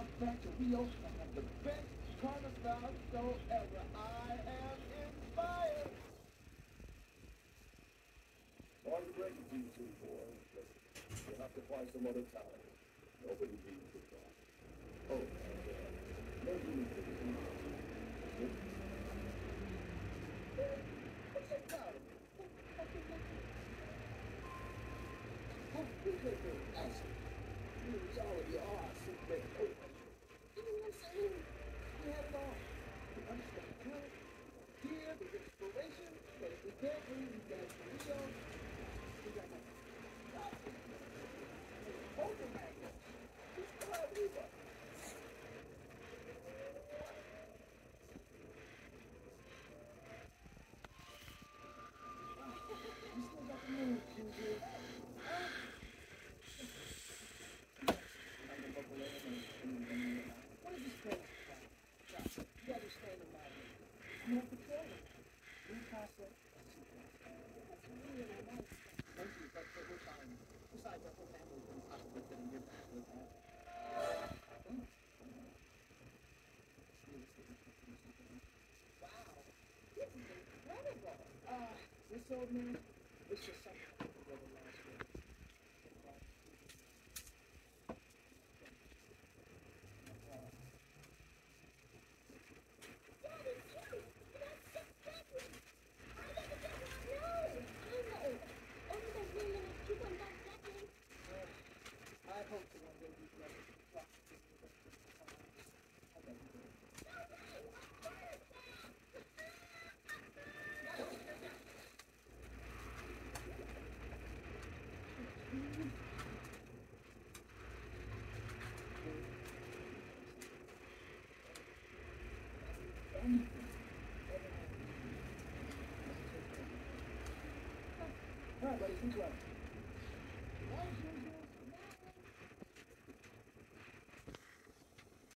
out back to Rio and have the best carnival show ever. I am inspired. Sorry to break it to you two boys, but you'll have to find some other talent. Nobody beats the dog. Oh, and no human being. What's your problem? We could do actually. Use all of your arts to make over. You know what I'm saying? We have it all. We understand the talent, gear, the inspiration, but we can't believe we got Rio. We got Open Magnus. We still have Reba. We still got the moon, Juju. What is this place about? You understand about it. I'm not patrolling. We concept. That's really nice. Thank you, but we're fine. Besides, our whole family is impossible to get back with that. Wow, this is incredible. This old man, it's just something I put together last week. I hope to one day be blessed with a rock. I bet you will. All right, buddy, keep going.